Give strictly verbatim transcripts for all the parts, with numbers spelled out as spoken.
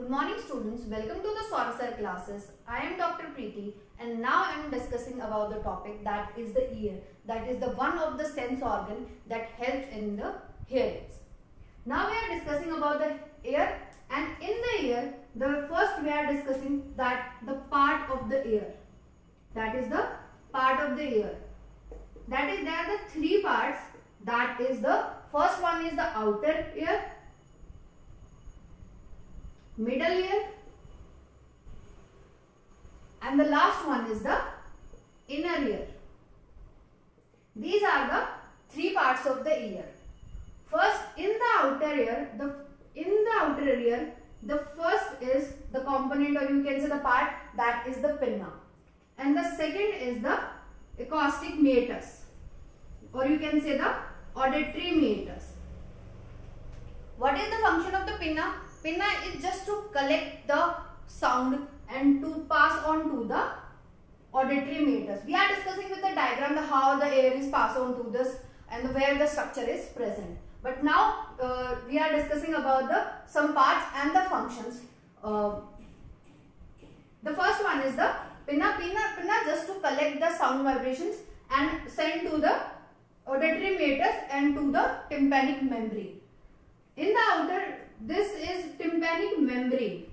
Good morning students, welcome to the Sorcerer classes. I am Doctor Preeti and now I am discussing about the topic that is the ear. That is the one of the sense organ that helps in the hearings. Now we are discussing about the ear, and in the ear, the first we are discussing that the part of the ear. That is the part of the ear. That is, there are the three parts. That is the first one is the outer ear, middle ear, and the last one is the inner ear. These are the three parts of the ear. First, in the outer ear, the in the outer ear, the first is the component, or you can say the part, that is the pinna, and the second is the acoustic meatus, or you can say the auditory meatus. What is the function of the pinna? Pinna is just to collect the sound and to pass on to the auditory meatus. We are discussing with the diagram the how the air is passed on to this and where the structure is present. But now uh, we are discussing about the some parts and the functions. Uh, the first one is the pinna. Pinna, pinna just to collect the sound vibrations and send to the auditory meatus and to the tympanic membrane. In the outer, this is tympanic membrane.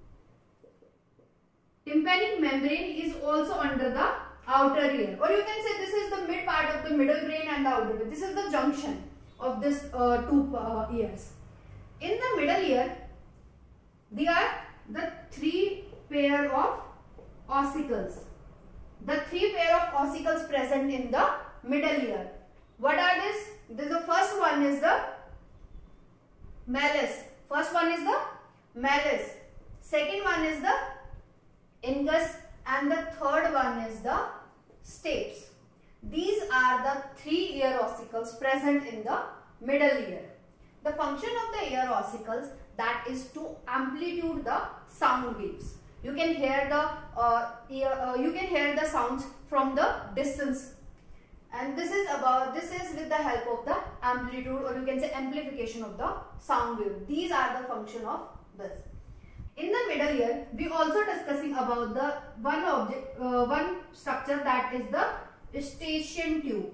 Tympanic membrane is also under the outer ear, or you can say this is the mid part of the middle brain and the outer ear. This is the junction of this uh, two uh, ears. In the middle ear, there are the three pair of ossicles. The three pair of ossicles present in the middle ear. What are this? This the first one is the malleus. First one is the malleus. Second one is the incus, and the third one is the stapes. These are the three ear ossicles present in the middle ear. The function of the ear ossicles, that is to amplitude the sound waves. You can hear the uh, ear, uh, you can hear the sounds from the distance, and this is about this is with the help of the amplitude, or you can say amplification of the sound wave. These are the function of this. In the middle ear, we also discussing about the one object, uh, one structure, that is the eustachian tube.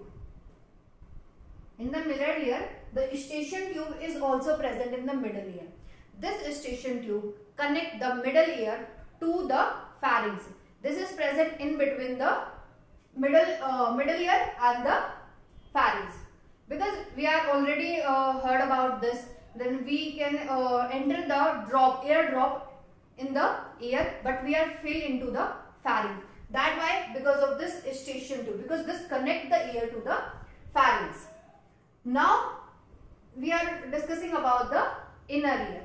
In the middle ear, the eustachian tube is also present in the middle ear. This eustachian tube connect the middle ear to the pharynx. This is present in between the middle uh, middle ear and the pharynx. Because we are already uh, heard about this, then we can uh, enter the drop air drop in the ear, but we are filled into the pharynx. That why, because of this eustachian tube, because this connect the ear to the pharynx. Now we are discussing about the inner ear.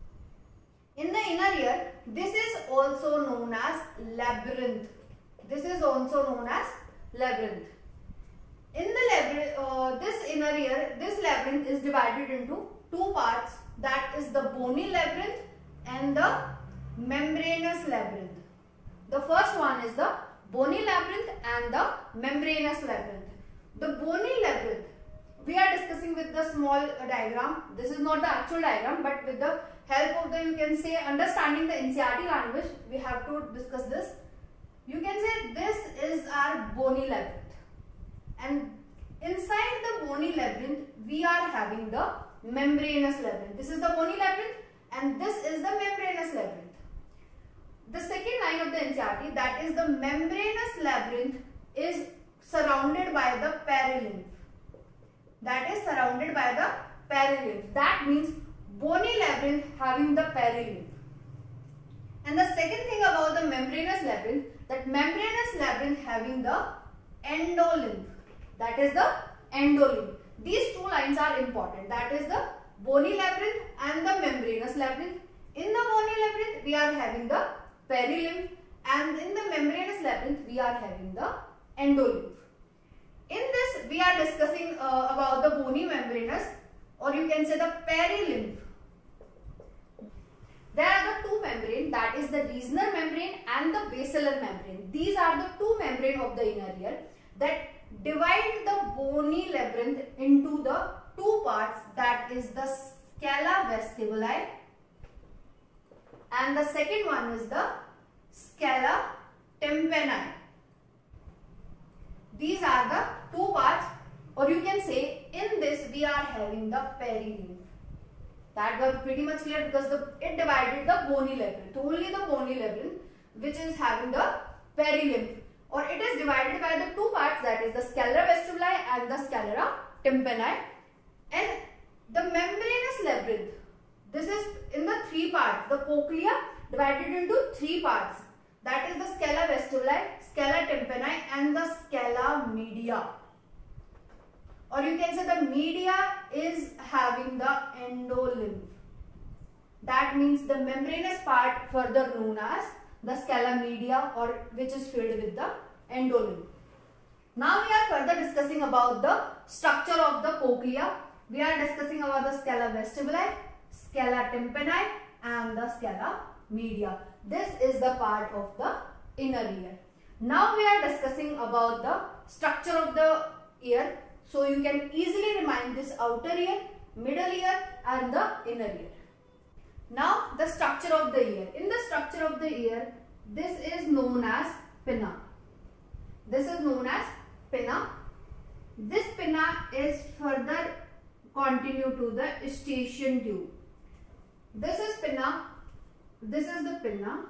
In the inner ear, this is also known as labyrinth. This is also known as labyrinth. In the labyrinth, uh, this inner ear, this labyrinth is divided into two parts. That is the bony labyrinth and the membranous labyrinth. The first one is the bony labyrinth and the membranous labyrinth. The bony labyrinth, we are discussing with the small uh, diagram. This is not the actual diagram, but with the help of the, you can say, understanding the N C E R T language, we have to discuss this. You can say this is our bony labyrinth, and inside the bony labyrinth, we are having the membranous labyrinth. This is the bony labyrinth, and this is the membranous labyrinth. The second line of the N C E R T, that is the membranous labyrinth, is surrounded by the perilymph. That is surrounded by the perilymph. That means bony labyrinth having the perilymph. And the second thing about the membranous labyrinth, that membranous labyrinth having the endolymph. That is the endolymph. These two lines are important. That is the bony labyrinth and the membranous labyrinth. In the bony labyrinth, we are having the perilymph, and in the membranous labyrinth, we are having the endolymph. In this, we are discussing uh, about the bony membranous, or you can say the perilymph. There are the two membrane, that is the Reissner membrane and the basilar membrane. These are the two membrane of the inner ear that divide the bony labyrinth into the two parts, that is the scala vestibuli and the second one is the scala tympani. These are the two parts, or you can say in this we are having the perilymph. That was pretty much clear because the, it divided the bony labyrinth. Only the bony labyrinth which is having the perilymph, or it is divided by the two parts, that is the sclera vestibuli and the sclera tympani. And the membranous labyrinth, this is in the three parts. The cochlea divided into three parts. That is the sclera vestibuli, sclera tympani and the scala media. Or you can say the media is having the endolymph. That means the membranous part further known as the scala media, or which is filled with the endolymph. Now we are further discussing about the structure of the cochlea. We are discussing about the scala vestibuli, scala tympani and the scala media. This is the part of the inner ear. Now we are discussing about the structure of the ear. So you can easily remind this outer ear, middle ear and the inner ear. Now the structure of the ear. In the structure of the ear, this is known as pinna. This is known as pinna. This pinna is further continue to the eustachian tube. This is pinna. This is the pinna.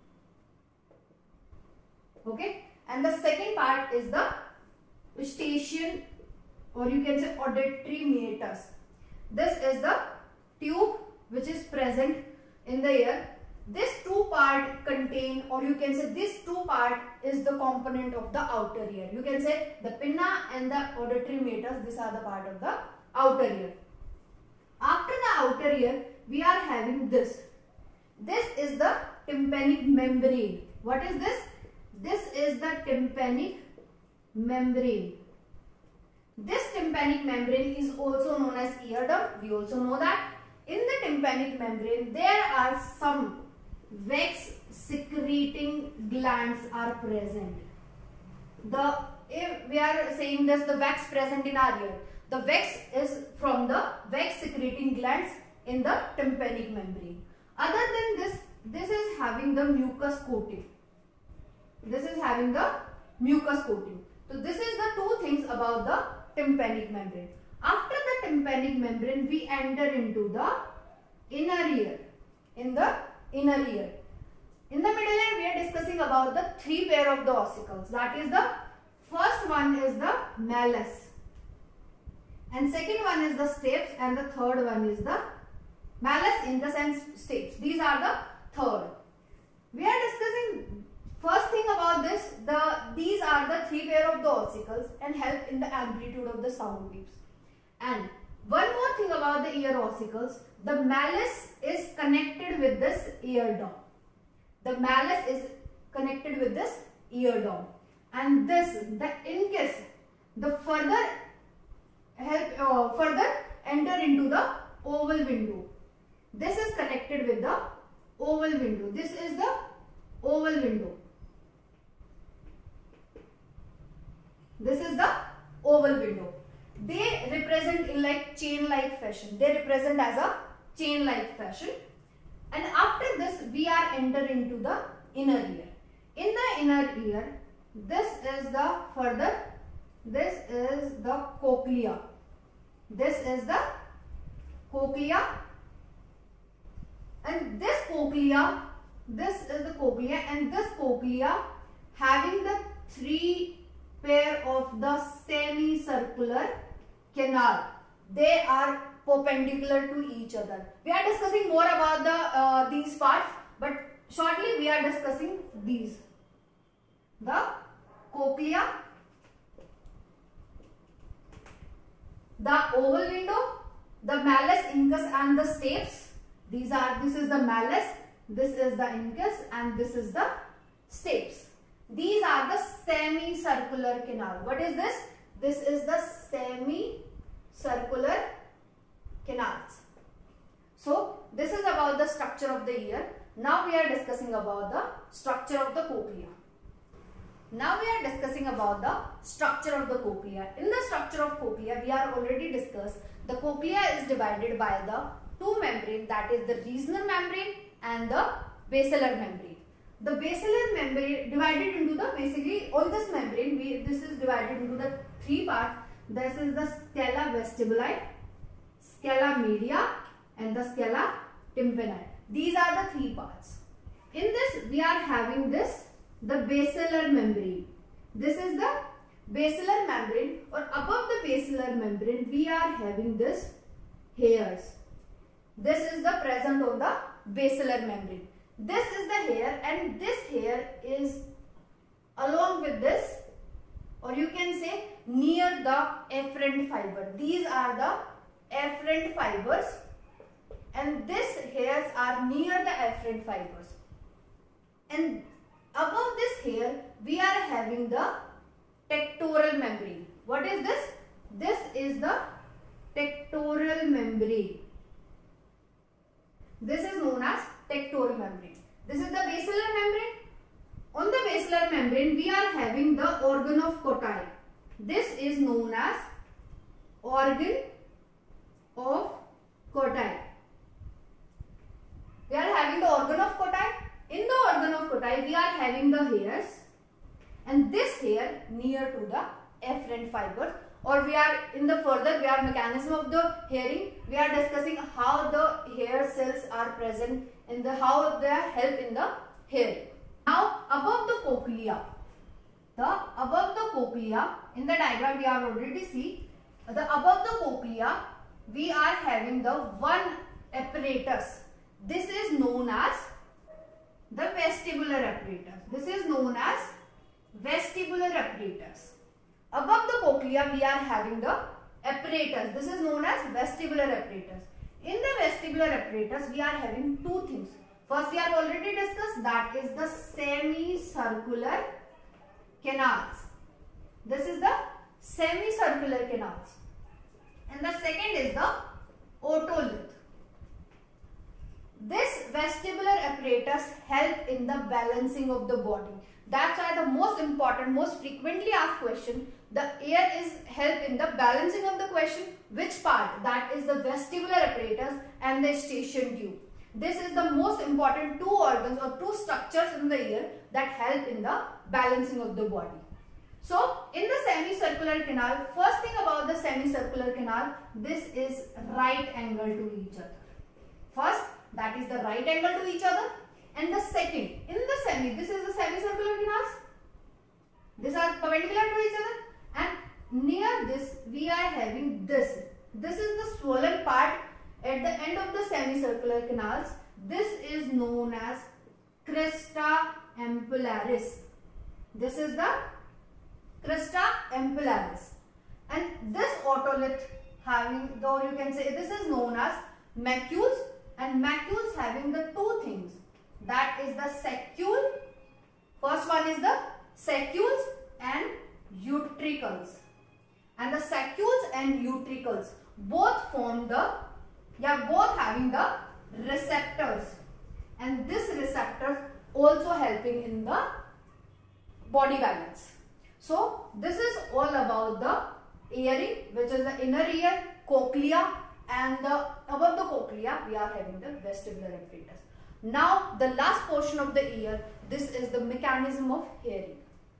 Okay. And the second part is the eustachian, or you can say auditory meatus. This is the tube which is present in the ear. This two part contain, or you can say this two part is the component of the outer ear. You can say the pinna and the auditory meatus, these are the part of the outer ear. After the outer ear, we are having this. This is the tympanic membrane. What is this? This is the tympanic membrane. This tympanic membrane is also known as eardrum. We also know that in the tympanic membrane there are some wax secreting glands are present. The if we are saying this, the wax present in our ear, the wax is from the wax secreting glands in the tympanic membrane. Other than this, this is having the mucus coating. This is having the mucus coating. So this is the two things about the tympanic membrane. After the tympanic membrane, we enter into the inner ear. In the inner ear. In the middle ear, we are discussing about the three pair of the ossicles. That is the first one is the malleus, and second one is the stapes, and the third one is the malleus, incus and stapes. These are the third. We are discussing first thing about this. The these are the three pair of the ossicles and help in the amplitude of the sound waves. And one more thing about the ear ossicles, the malleus is connected with this eardrum. The malleus is connected with this eardrum, and this the incus, the further help uh, further enter into the oval window. This is connected with the oval window. This is the oval window. This is the oval window. They represent in like chain-like fashion. They represent as a chain-like fashion. And after this, we are enter into the inner ear. In the inner ear, this is the further, this is the cochlea. This is the cochlea. And this cochlea, this is the cochlea, and this cochlea having the three pair of the semicircular canal. They are perpendicular to each other. We are discussing more about the uh, these parts, but shortly we are discussing these. The cochlea, the oval window, the malleus, incus and the stapes. These are, this is the malleus, this is the incus and this is the stapes. These are the semicircular canal. What is this? This is the semicircular canals. So this is about the structure of the ear. Now we are discussing about the structure of the cochlea. Now we are discussing about the structure of the cochlea. In the structure of cochlea, we are already discussed. The cochlea is divided by the two membrane, that is the Reissner membrane and the basilar membrane. The basilar membrane divided into the, basically on this membrane, we, this is divided into the three parts. This is the scala vestibuli, scala media and the scala tympani. These are the three parts. In this we are having this, the basilar membrane. This is the basilar membrane, or above the basilar membrane we are having this hairs. This is the present on the basilar membrane. This is the hair, and this hair is along with this, or you can say near the afferent fiber. These are the afferent fibers, and these hairs are near the afferent fibers. And above this hair we are having the tectoral membrane. What is this? This is the tectoral membrane. This is known as tectoral membrane. This is the basilar membrane. On the basilar membrane we are having the organ of Cotyle. This is known as organ of Cotyle. We are having the organ of Cotyle. In the organ of Cotyle we are having the hairs, and this hair near to the afferent fibers, or we are in the further we are mechanism of the hairing. We are discussing how the hair cells are present in the, how they help in the hairing. Now above the cochlea, the above the cochlea, in the diagram we are already see the above the cochlea we are having the one apparatus. This is known as the vestibular apparatus. This is known as vestibular apparatus. Above the cochlea we are having the apparatus. This is known as vestibular apparatus. In the vestibular apparatus we are having two things. First we have already discussed, that is the semicircular canals. This is the semicircular canals. And the second is the otolith. This vestibular apparatus help in the balancing of the body. That's why the most important, most frequently asked question, the ear is help in the balancing of the question. Which part? That is the vestibular apparatus and the eustachian tube. This is the most important two organs or two structures in the ear that help in the balancing of the body. So, in the semicircular canal, first thing about the semicircular canal, this is right angle to each other. First, that is the right angle to each other, and the second, in the semi, this is the semicircular canals. These are perpendicular to each other, and near this we are having this. This is the swollen part at the end of the semicircular canals. This is known as crista ampullaris. This is the crista ampullaris, and this otolith having, though you can say, this is known as macules, and macules having the two things, that is the saccule. First one is the saccules and utricles, and the saccules and utricles both form the, yeah, both having the receptors, and this receptors also helping in the body balance. So this is all about the earring, which is the inner ear, cochlea, and the above the cochlea we are having the vestibular apparatus. Now the last portion of the ear, this is the mechanism of hearing.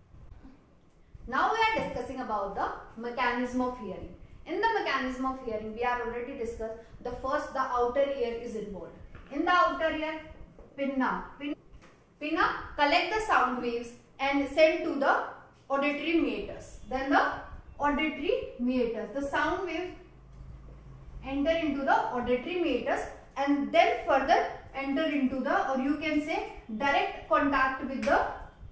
Now we are discussing about the mechanism of hearing. In the mechanism of hearing we are already discussed, the first, the outer ear is involved. In the outer ear, pinna. Pinna, pinna collect the sound waves and send to the auditory meatus. Then the auditory meatus, the sound waves enter into the auditory meatus and then further enter into the, or you can say, direct contact with the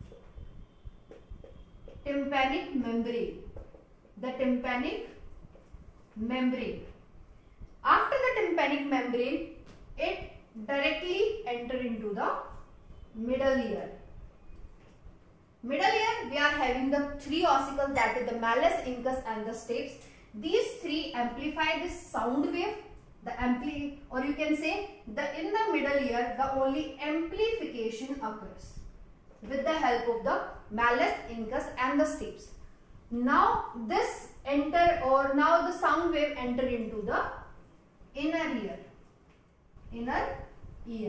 tympanic membrane. The tympanic membrane. After the tympanic membrane, it directly enter into the middle ear. Middle ear, we are having the three ossicles, that is the malleus, incus and the stapes. These three amplify this sound wave, the ampli, or you can say the in the middle ear the only amplification occurs with the help of the malleus, incus and the stapes. Now this enter, or now the sound wave enter into the inner ear. Inner ear.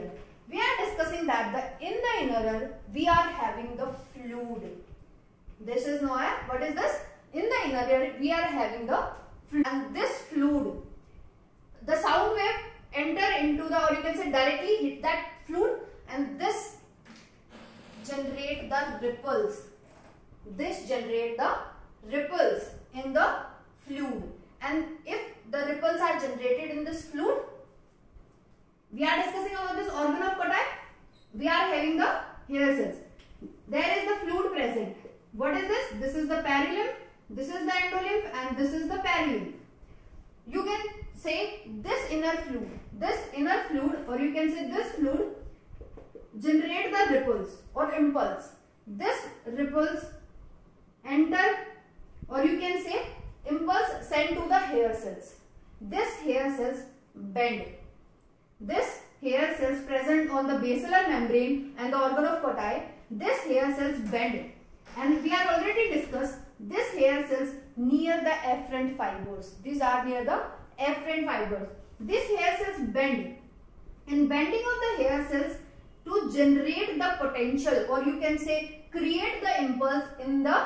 We are discussing that the in the inner ear we are having the fluid. This is known as, what is this? In the inner ear we are having the fluid, and this fluid, the sound wave enter into the, or you can say directly hit that fluid, and this generate the ripples. This generate the ripples in the fluid, and if the ripples are generated in this fluid, we are discussing about this organ of Kotai. We are having the hair cells. There is the fluid present. What is this? This is the perilymph, this is the endolymph, and this is the perilymph. You can say this inner fluid, this inner fluid, or you can say this fluid generate the ripples or impulse. This ripples enter, or you can say impulse sent to the hair cells. This hair cells bend. This hair cells present on the basilar membrane and the organ of Kotai, this hair cells bend, and we have already discussed this hair cells near the afferent fibers. These are near the afferent fibers. These hair cells bend. In bending of the hair cells to generate the potential, or you can say create the impulse in the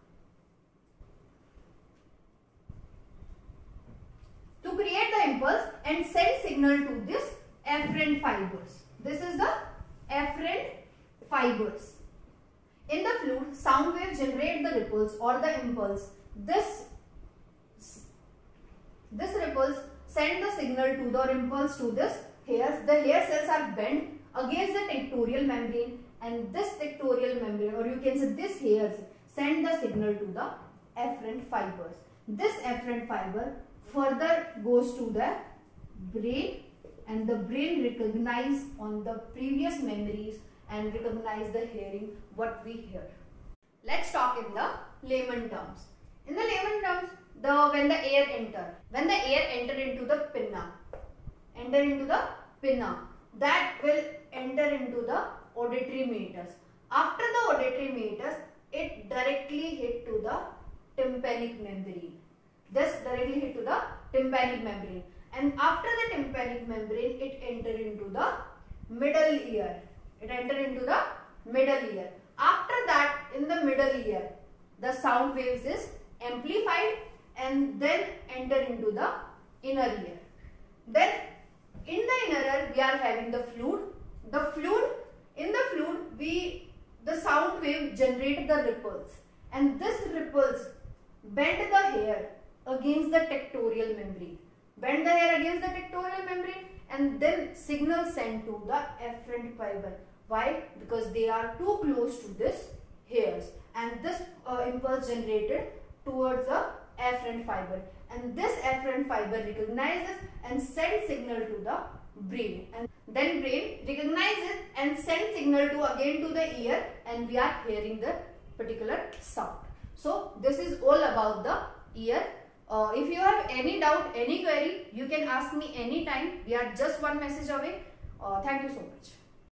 to create the impulse and send signal to this afferent fibers. This is the afferent fibers. In the fluid, sound waves generate the ripples or the impulse. This, this ripples send the signal to the or impulse to this hairs. The hair cells are bent against the tectorial membrane, and this tectorial membrane, or you can say this hairs, send the signal to the afferent fibers. This afferent fiber further goes to the brain, and the brain recognize on the previous memories and recognize the hearing what we hear. Let's talk in the layman terms. In the layman terms, the when the air enter, when the air enter into the pinna, enter into the pinna, that will enter into the auditory meatus. After the auditory meatus, it directly hit to the tympanic membrane. This directly hit to the tympanic membrane, and after the tympanic membrane, it enter into the middle ear. It enter into the middle ear. After that, in the middle ear, the sound waves is amplified and then enter into the inner ear. Then in the inner ear, we are having the fluid. The fluid, in the fluid, we the sound wave generate the ripples, and this ripples bend the hair against the tectorial membrane. Bend the hair against the tectorial membrane, and then signal sent to the afferent fiber. Why? Because they are too close to this hairs, and this uh, impulse generated towards the afferent fiber, and this afferent fiber recognizes and sends signal to the brain, and then brain recognizes and sends signal to again to the ear, and we are hearing the particular sound. So this is all about the ear. Uh, if you have any doubt, any query, you can ask me anytime. We are just one message away. Uh, thank you so much.